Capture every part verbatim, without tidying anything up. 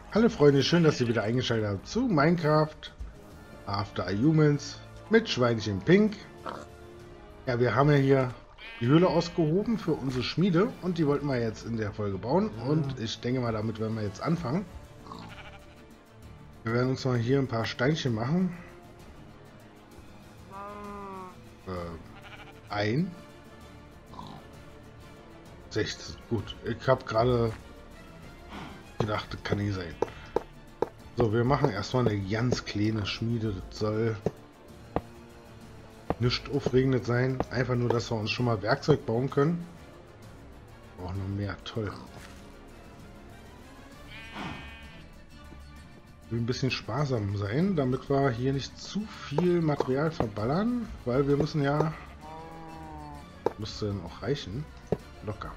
Hallo Freunde, schön, dass ihr wieder eingeschaltet habt zu Minecraft After Humans mit Schweinchen Pink. Ja, wir haben ja hier die Höhle ausgehoben für unsere Schmiede und die wollten wir jetzt in der Folge bauen und ich denke mal, damit werden wir jetzt anfangen. Wir werden uns mal hier ein paar Steinchen machen. Äh, ein. sechzehn, gut. Ich habe gerade gedacht, das kann nicht sein. So, wir machen erstmal eine ganz kleine Schmiede. Das soll nicht aufregend sein. Einfach nur, dass wir uns schon mal Werkzeug bauen können. Auch noch mehr. Toll. Will ein bisschen sparsam sein, damit wir hier nicht zu viel Material verballern, weil wir müssen ja... Müsste dann auch reichen. Locker.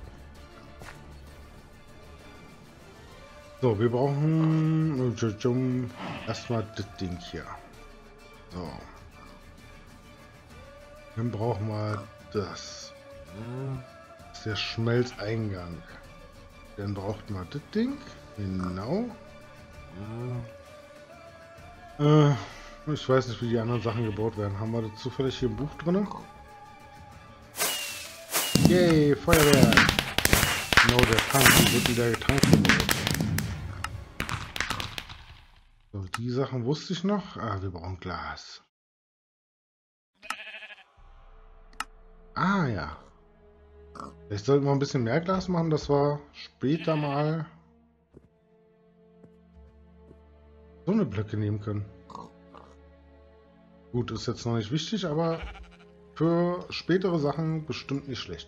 So, wir brauchen erstmal das Ding hier. So. Dann brauchen wir das. Das ist der Schmelzeingang. Dann braucht man das Ding. Genau. Äh, ich weiß nicht, wie die anderen Sachen gebaut werden. Haben wir das zufällig hier im Buch drin? Yay, Feuerwehr! Genau, der Tank die wird wieder getankt. So, die Sachen wusste ich noch. Ah, wir brauchen Glas. Ah, ja. Vielleicht sollten wir ein bisschen mehr Glas machen, dass wir später mal so eine Blöcke nehmen können. Gut, ist jetzt noch nicht wichtig, aber für spätere Sachen bestimmt nicht schlecht.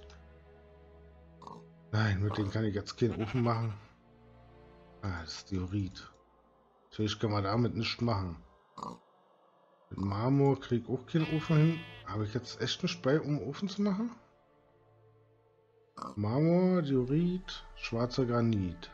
Nein, mit denen kann ich jetzt keinen Ofen machen. Ah, das ist Diorit. Natürlich kann man damit nichts machen. Mit Marmor kriege ich auch keinen Ofen hin. Habe ich jetzt echt einen bei, um Ofen zu machen? Marmor, Diorit, schwarzer Granit.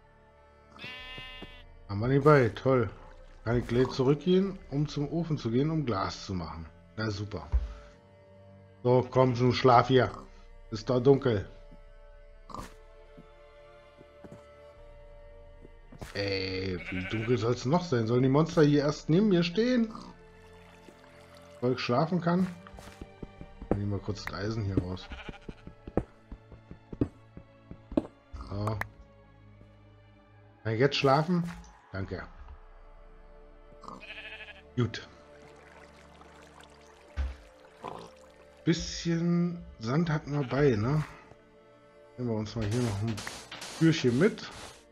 Haben wir nicht bei, toll. Kann ich gleich zurückgehen, um zum Ofen zu gehen, um Glas zu machen. Na super. So, komm schon, schlaf hier. Ist da dunkel. Ey, wie dunkel soll es noch sein? Sollen die Monster hier erst neben mir stehen? Weil ich schlafen kann? Nehmen wir kurz das Eisen hier raus. So. Kann ich jetzt schlafen? Danke. Gut. Bisschen Sand hatten wir bei, ne? Nehmen wir uns mal hier noch ein Türchen mit.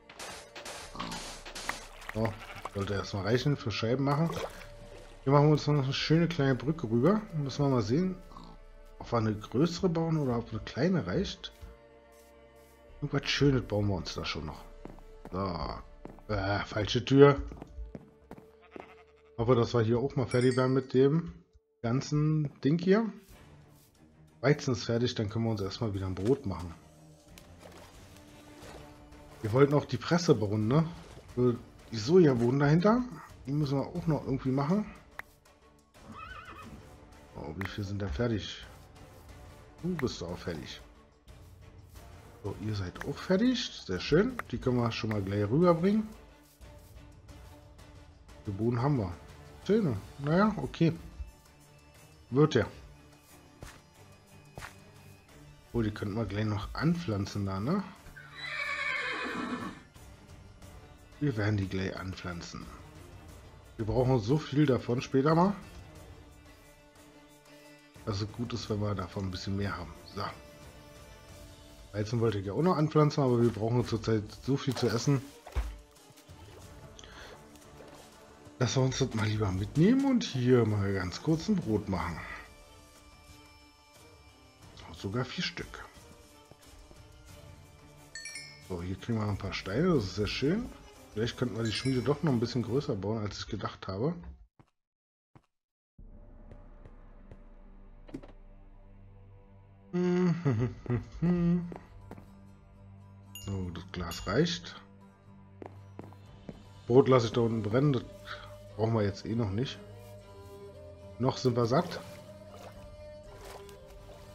So, sollte erstmal reichen für Scheiben machen. Hier machen wir uns noch eine schöne kleine Brücke rüber. Müssen wir mal sehen, ob wir eine größere bauen oder ob eine kleine reicht. Irgendwas Schönes bauen wir uns da schon noch. So. Äh, falsche Tür. Hoffe, dass wir hier auch mal fertig werden mit dem ganzen Ding hier. Weizen ist fertig, dann können wir uns erstmal wieder ein Brot machen. Wir wollten auch die Presse bauen, ne? Für die Sojabohnen dahinter. Die müssen wir auch noch irgendwie machen. Oh, wie viel sind da fertig? Du bist auch fertig. So, ihr seid auch fertig. Sehr schön. Die können wir schon mal gleich rüberbringen. Die Bohnen haben wir. Schöne. Naja, okay. Wird ja. Oh, die könnten wir gleich noch anpflanzen da, ne? Wir werden die gleich anpflanzen. Wir brauchen so viel davon später mal. Dass es gut ist, wenn wir davon ein bisschen mehr haben. So. Weizen wollte ich ja auch noch anpflanzen, aber wir brauchen zurzeit so viel zu essen, dass wir uns das mal lieber mitnehmen und hier mal ganz kurz ein Brot machen. Sogar vier Stück. So, hier kriegen wir ein paar Steine, das ist sehr schön. Vielleicht könnten wir die Schmiede doch noch ein bisschen größer bauen, als ich gedacht habe. So, das Glas reicht. Brot lasse ich da unten brennen, das brauchen wir jetzt eh noch nicht. Noch sind wir satt.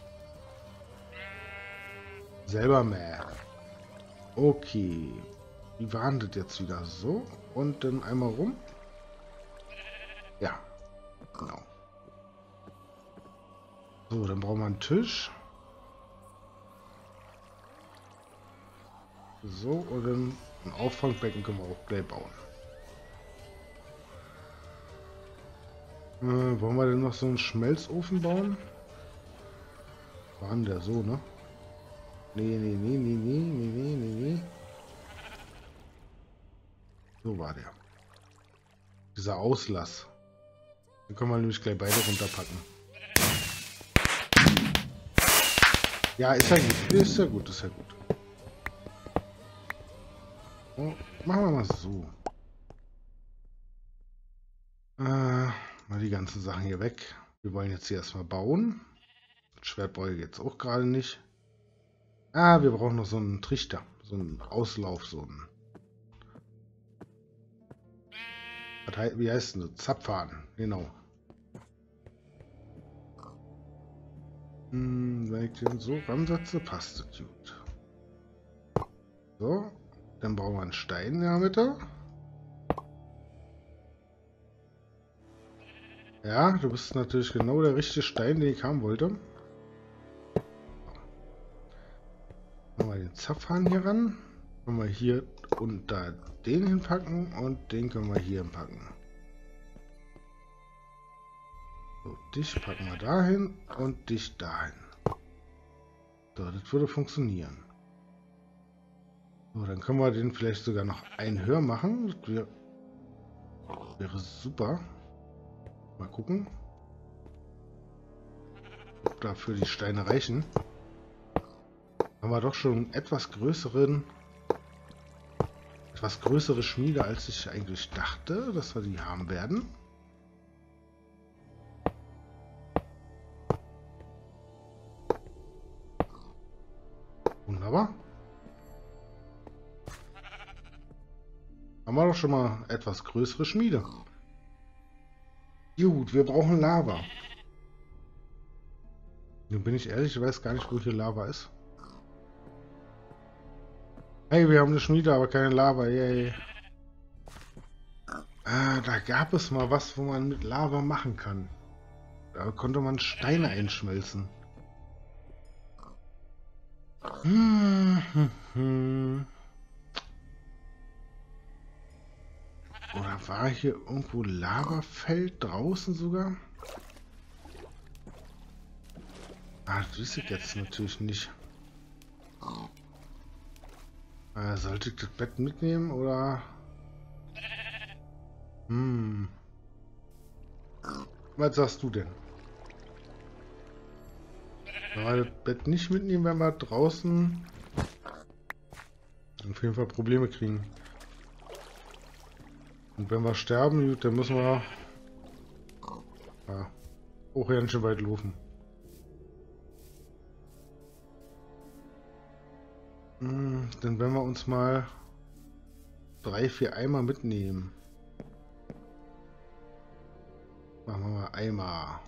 Selber mehr. Okay. Wie war das jetzt wieder? So. Und dann einmal rum. Ja. Genau. So, dann brauchen wir einen Tisch. So, und dann ein Auffangbecken können wir auch gleich bauen. Äh, wollen wir denn noch so einen Schmelzofen bauen? War denn der so, ne? Nee, nee, nee, nee, nee, nee, nee, nee, nee. So war der. Dieser Auslass. Den können wir nämlich gleich beide runterpacken. Ja, ist ja gut. Ist ja gut, ist ja gut. Oh, machen wir mal so. Äh, mal die ganzen Sachen hier weg. Wir wollen jetzt hier erstmal bauen. Schwert brauche ich jetzt auch gerade nicht. Ah, wir brauchen noch so einen Trichter. So einen Auslauf, so einen. Was heißt, wie heißt denn das? Zapfhahn, genau. Hm, wenn ich den so ransetze, passt das gut. So, dann brauchen wir einen Stein in der Mitte. Ja, du bist natürlich genau der richtige Stein, den ich haben wollte. Machen wir den Zapfhahn hier ran. Können wir hier und da den hinpacken und den können wir hier hinpacken. So, dich packen wir dahin und dich dahin. So, das würde funktionieren. So, dann können wir den vielleicht sogar noch ein höher machen. Das wäre, wäre super. Mal gucken, ob dafür die Steine reichen. Haben wir doch schon einen etwas größeren, etwas größere Schmiede, als ich eigentlich dachte, dass wir die haben werden. Wunderbar. Haben wir doch schon mal etwas größere Schmiede. Gut, wir brauchen Lava. Nun bin ich ehrlich, ich weiß gar nicht, wo hier Lava ist. Hey, wir haben eine Schmiede, aber keine Lava. Yay. Ah, da gab es mal was, wo man mit Lava machen kann. Da konnte man Steine einschmelzen. Hm, hm, hm. Oder war hier irgendwo Lavafeld draußen sogar? Ah, das weiß ich jetzt natürlich nicht. Äh, sollte ich das Bett mitnehmen oder? Hm. Was sagst du denn? Wenn wir das Bett nicht mitnehmen, wenn wir draußen auf jeden Fall Probleme kriegen. Und wenn wir sterben, gut, dann müssen wir ja, auch ganz schön weit laufen. Hm, dann werden wir uns mal drei, vier Eimer mitnehmen. Machen wir mal Eimer.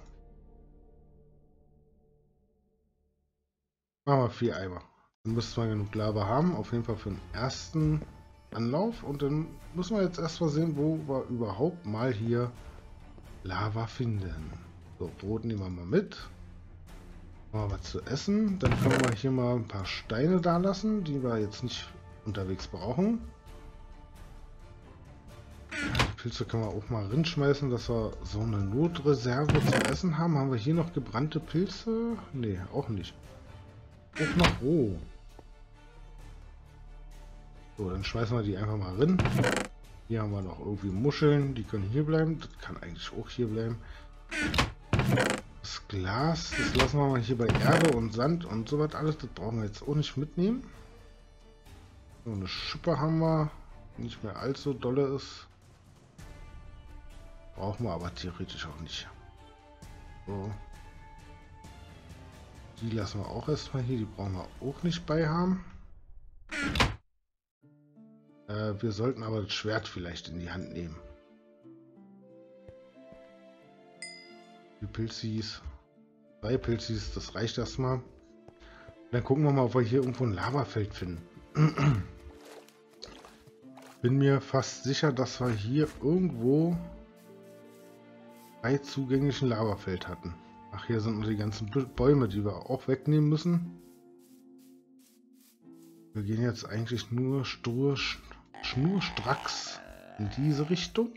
Machen wir vier Eimer. Dann müssten wir genug Lava haben, auf jeden Fall für den ersten Anlauf. Und dann müssen wir jetzt erstmal sehen, wo wir überhaupt mal hier Lava finden. So, Brot nehmen wir mal mit. Machen wir was zu essen. Dann können wir hier mal ein paar Steine da lassen, die wir jetzt nicht unterwegs brauchen. Die Pilze können wir auch mal rinschmeißen, dass wir so eine Notreserve zum Essen haben. Haben wir hier noch gebrannte Pilze? Ne, auch nicht. Auch noch roh. So, dann schmeißen wir die einfach mal rein. Hier haben wir noch irgendwie Muscheln, die können hier bleiben. Das kann eigentlich auch hier bleiben. Das Glas, das lassen wir mal hier bei Erde und Sand und so was alles. Das brauchen wir jetzt auch nicht mitnehmen. So eine Schippe haben wir, die nicht mehr allzu dolle ist. Brauchen wir aber theoretisch auch nicht. So. Die lassen wir auch erstmal hier, die brauchen wir auch nicht bei haben. Äh, wir sollten aber das Schwert vielleicht in die Hand nehmen. Die Pilzis. Drei Pilzis, das reicht erstmal. Dann gucken wir mal, ob wir hier irgendwo ein Lavafeld finden. Bin mir fast sicher, dass wir hier irgendwo frei zugänglichen Lavafeld hatten. Ach, hier sind nur die ganzen Bäume, die wir auch wegnehmen müssen. Wir gehen jetzt eigentlich nur stur, schnurstracks in diese Richtung.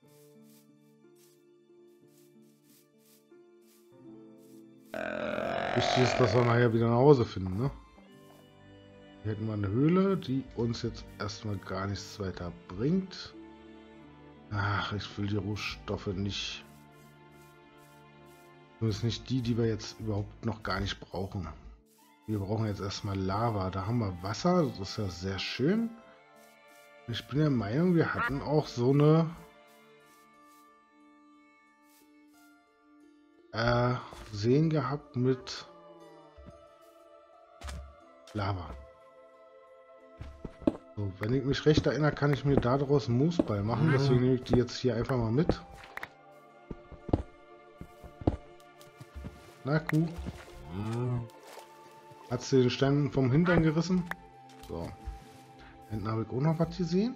Wichtig ist, dass wir nachher wieder nach Hause finden, ne? Hier hätten wir eine Höhle, die uns jetzt erstmal gar nichts weiter bringt. Ach, ich will die Rohstoffe nicht. Zumindest nicht die, die wir jetzt überhaupt noch gar nicht brauchen. Wir brauchen jetzt erstmal Lava. Da haben wir Wasser, das ist ja sehr schön. Ich bin der Meinung, wir hatten auch so eine äh, Seen gehabt mit Lava. So, wenn ich mich recht erinnere, kann ich mir daraus einen Moosball machen. Deswegen nehme ich die jetzt hier einfach mal mit. Na, Kuh. Hat sie den Stein vom Hintern gerissen? So. Hinten habe ich auch noch was gesehen.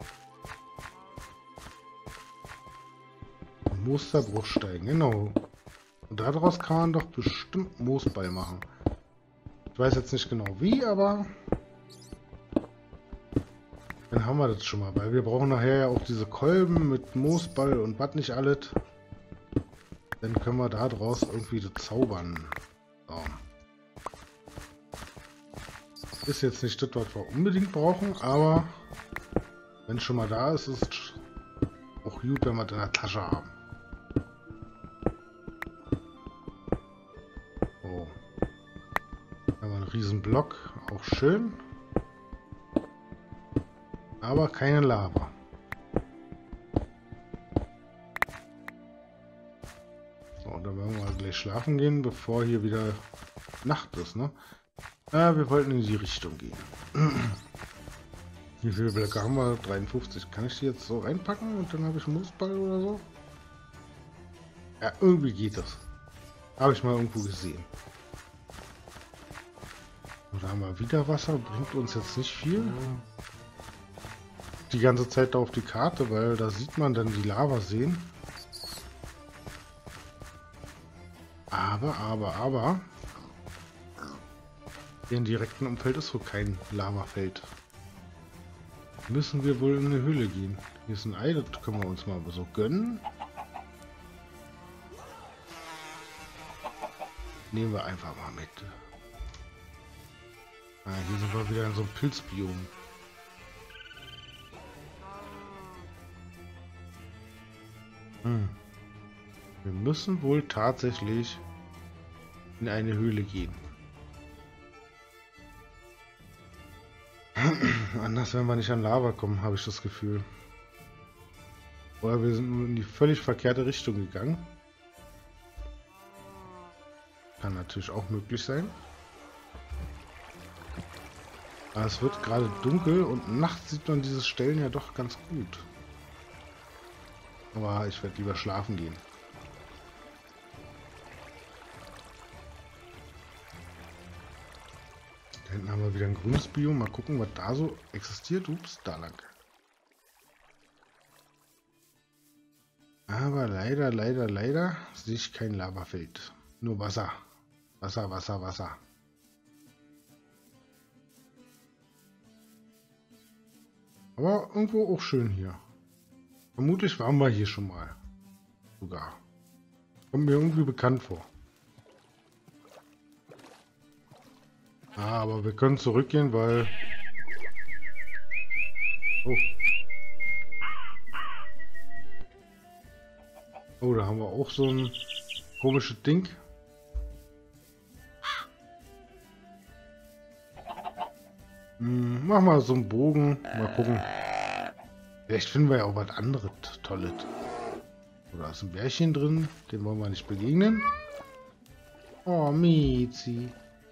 Musterbruchstein, genau. Und daraus kann man doch bestimmt Moosball machen. Ich weiß jetzt nicht genau wie, aber dann haben wir das schon mal. Weil wir brauchen nachher ja auch diese Kolben mit Moosball und was nicht alles. Dann können wir da draus irgendwie das zaubern. So. Ist jetzt nicht das, was wir unbedingt brauchen, aber wenn es schon mal da ist, ist es auch gut, wenn wir es in der Tasche haben. So. Da haben wir einen riesen Block, auch schön. Aber keine Lava. So, dann werden wir gleich schlafen gehen, bevor hier wieder Nacht ist, ne? Ja, wir wollten in die Richtung gehen. Wie viele Blöcke haben wir? dreiundfünfzig. Kann ich die jetzt so reinpacken und dann habe ich einen Moosball oder so? Ja, irgendwie geht das. Habe ich mal irgendwo gesehen. Und da haben wir wieder Wasser. Bringt uns jetzt nicht viel. Die ganze Zeit da auf die Karte, weil da sieht man dann die Lavaseen. Aber, aber, aber... Hier im direkten Umfeld ist so kein Lavafeld. Müssen wir wohl in eine Höhle gehen. Hier ist ein Ei, das können wir uns mal so gönnen. Nehmen wir einfach mal mit. Ah, hier sind wir wieder in so einem Pilzbiom. Hm. Wir müssen wohl tatsächlich in eine Höhle gehen. Anders werden wir nicht an Lava kommen, habe ich das Gefühl. Oder wir sind in die völlig verkehrte Richtung gegangen. Kann natürlich auch möglich sein. Aber es wird gerade dunkel und nachts sieht man diese Stellen ja doch ganz gut. Aber ich werde lieber schlafen gehen. Da hinten haben wir wieder ein grünes Biom. Mal gucken, was da so existiert. Ups, da lang. Aber leider, leider, leider sehe ich kein Lavafeld. Nur Wasser. Wasser, Wasser, Wasser. Aber irgendwo auch schön hier. Vermutlich waren wir hier schon mal. Sogar. Kommt mir irgendwie bekannt vor. Ah, aber wir können zurückgehen, weil... Oh. Oh, da haben wir auch so ein komisches Ding. Hm, mach mal so einen Bogen. Mal gucken. Vielleicht finden wir ja auch was anderes Tolles. Oder ist ein Bärchen drin. Dem wollen wir nicht begegnen. Oh, Miezi.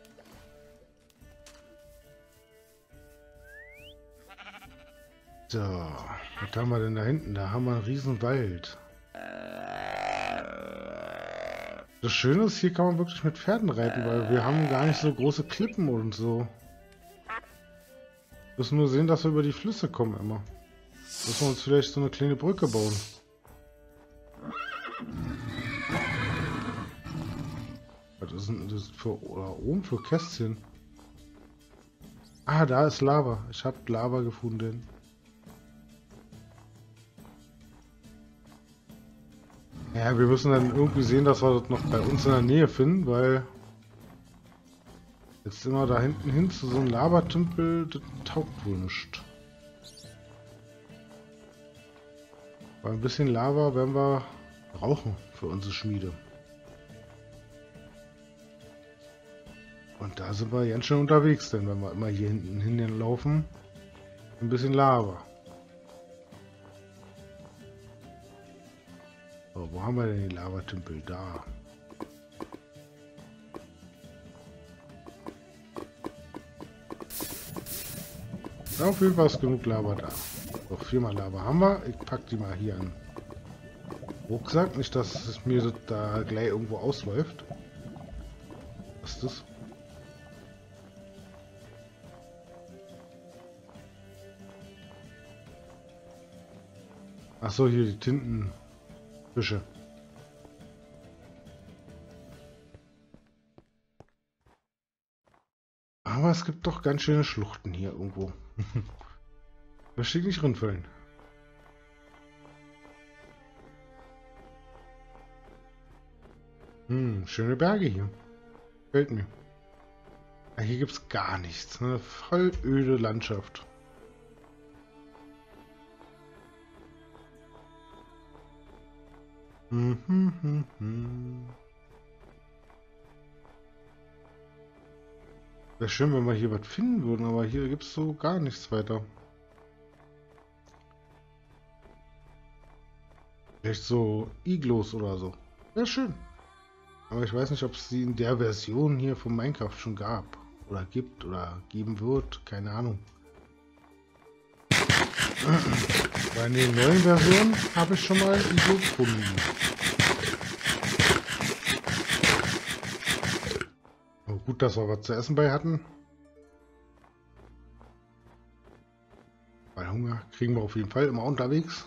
So, was haben wir denn da hinten? Da haben wir einen riesen Wald. Das Schöne ist, hier kann man wirklich mit Pferden reiten, weil wir haben gar nicht so große Klippen und so. Wir müssen nur sehen, dass wir über die Flüsse kommen immer. Müssen wir uns vielleicht so eine kleine Brücke bauen. Was ist denn das für oder oben für Kästchen? Ah, da ist Lava. Ich habe Lava gefunden. Ja, wir müssen dann irgendwie sehen, dass wir das noch bei uns in der Nähe finden, weil jetzt immer da hinten hin zu so einem Lavatümpel, das taugt wohl nicht. Weil ein bisschen Lava werden wir brauchen für unsere Schmiede. Und da sind wir ganz schön unterwegs, denn wenn wir immer hier hinten hinlaufen, ein bisschen Lava. So, wo haben wir denn die Lavatümpel? Da. Ja, auf jeden Fall ist genug Lava da. Noch viermal Lava haben wir. Ich packe die mal hier an den Rucksack. Nicht, dass es mir das da gleich irgendwo ausläuft. Was ist das? Ach so, hier die Tintenfische. Aber es gibt doch ganz schöne Schluchten hier irgendwo. Möchte ich nicht rinfallen. Hm, schöne Berge hier. Gefällt mir. Ja, hier gibt es gar nichts. Eine voll öde Landschaft. Hm, hm, hm, hm. Wäre schön, wenn wir hier was finden würden, aber hier gibt es so gar nichts weiter. Vielleicht so Iglos oder so. Wäre schön. Aber ich weiß nicht, ob es sie in der Version hier von Minecraft schon gab. Oder gibt oder geben wird. Keine Ahnung. Bei den neuen Versionen habe ich schon mal Iglo gefunden. Oh, gut, dass wir was zu essen bei hatten. Weil Hunger kriegen wir auf jeden Fall immer unterwegs.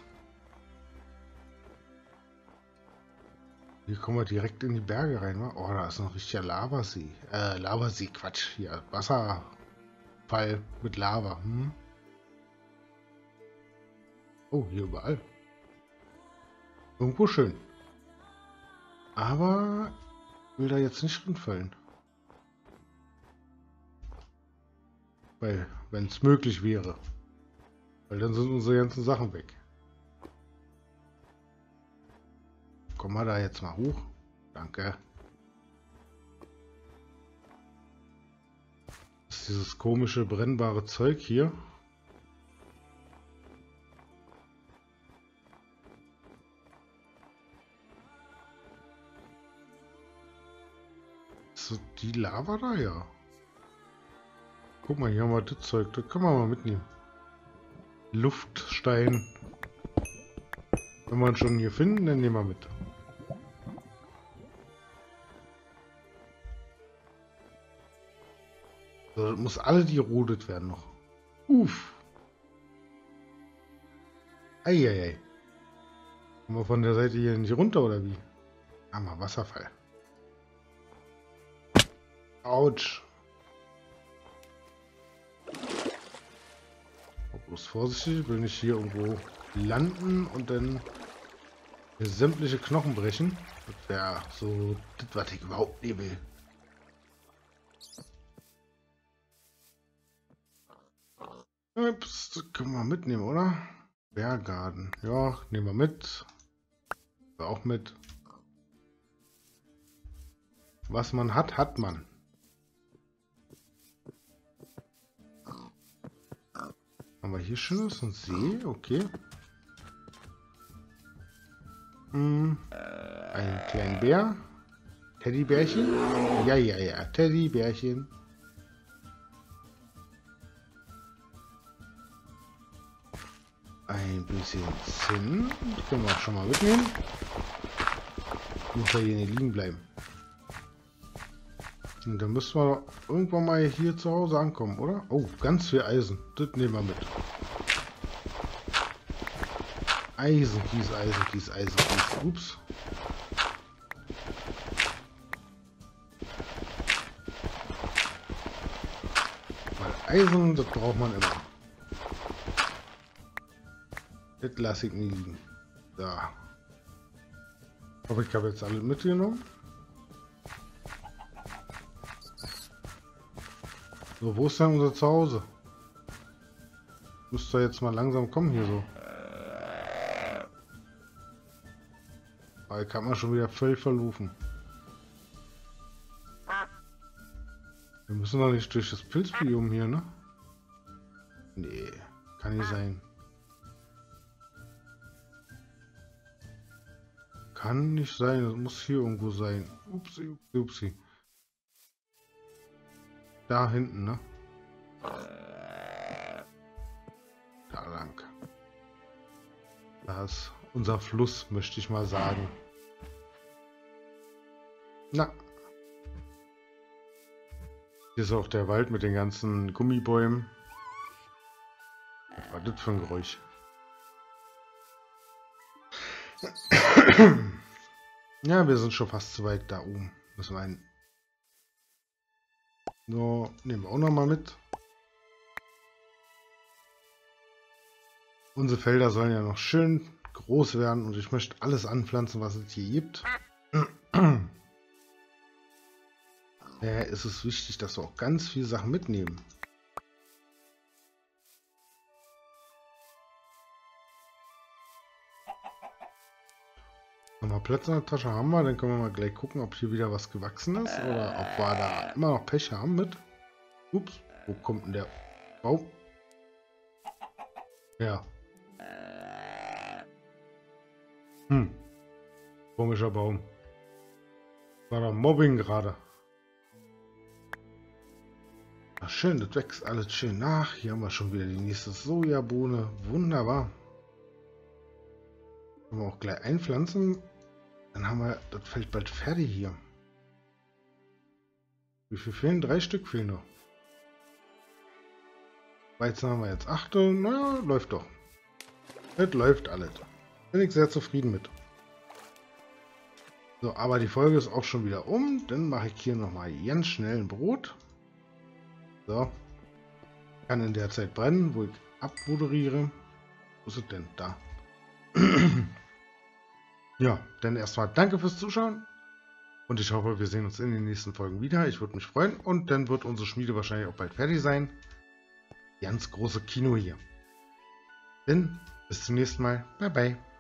Hier kommen wir direkt in die Berge rein, wa? Oh, da ist noch richtiger Lavasee. Äh, Lavasee, Quatsch. Hier, Wasserfall mit Lava. Hm? Oh, hier überall. Irgendwo schön. Aber ich will da jetzt nicht hinfallen. Weil, wenn es möglich wäre. Weil dann sind unsere ganzen Sachen weg. Kommen wir da jetzt mal hoch. Danke. Das ist dieses komische brennbare Zeug hier. Ist so die Lava da, ja. Guck mal, hier haben wir das Zeug. Das können wir mal mitnehmen. Luftstein. Wenn wir ihn schon hier finden, dann nehmen wir mit. So, das muss alle die rodet werden noch. Uff. Eieiei. Kommen wir von der Seite hier nicht runter oder wie? Ah, mal Wasserfall. Autsch. Bloß vorsichtig, will nicht hier irgendwo landen und dann sämtliche Knochen brechen. Das wäre so das, was ich überhaupt nicht will. Ups, das können wir mitnehmen, oder? Bergarten. Ja, nehmen wir mit. Wir auch mit. Was man hat, hat man. Haben wir hier schönes und See? Okay. Hm. Einen kleinen Bär. Teddybärchen? Ja, ja, ja. Teddybärchen. Ein bisschen Zinn. Das können wir auch schon mal mitnehmen. Muss ja hier nicht liegen bleiben. Und dann müssen wir irgendwann mal hier zu Hause ankommen, oder? Oh, ganz viel Eisen. Das nehmen wir mit. Eisenkies, Eisenkies, Eisenkies. Ups. Weil Eisen, das braucht man immer. Das lasse ich nie liegen. Da. Ich hoffe, ich habe jetzt alle mitgenommen. So, wo ist denn unser Zuhause? Müsste jetzt mal langsam kommen hier so. Weil kann man schon wieder völlig verlufen. Wir müssen doch nicht durch das Pilzbiom hier, ne? Nee, kann nicht sein. Kann nicht sein, das muss hier irgendwo sein. Upsi, upsi, upsi. Da hinten, ne? Da lang. Da ist unser Fluss, möchte ich mal sagen. Na. Hier ist auch der Wald mit den ganzen Gummibäumen. Was war das für ein Geräusch? Ja, wir sind schon fast zu weit da oben. Müssen wir ein. So, nehmen wir auch noch mal mit. Unsere Felder sollen ja noch schön groß werden und ich möchte alles anpflanzen, was es hier gibt. Daher ist es wichtig, dass wir auch ganz viele Sachen mitnehmen. Nochmal Platz in der Tasche haben wir, dann können wir mal gleich gucken, ob hier wieder was gewachsen ist oder ob wir da immer noch Pech haben mit. Ups, wo kommt denn der Baum? Ja. Hm. Komischer Baum. War doch Mobbing gerade. Ach schön, das wächst alles schön nach. Hier haben wir schon wieder die nächste Sojabohne. Wunderbar. Können wir auch gleich einpflanzen. Dann haben wir das Feld bald fertig hier. Wie viel fehlen? Drei Stück fehlen noch. Weizen haben wir jetzt acht. Naja, läuft doch. Das läuft alles. Bin ich sehr zufrieden mit. So, aber die Folge ist auch schon wieder um. Dann mache ich hier nochmal ganz schnell ein Brot. So. Kann in der Zeit brennen, wo ich abmoderiere. Wo ist es denn? Da. Ja, dann erstmal danke fürs Zuschauen. Und ich hoffe, wir sehen uns in den nächsten Folgen wieder. Ich würde mich freuen. Und dann wird unsere Schmiede wahrscheinlich auch bald fertig sein. Ganz große Kino hier. Dann bis zum nächsten Mal. Bye, bye.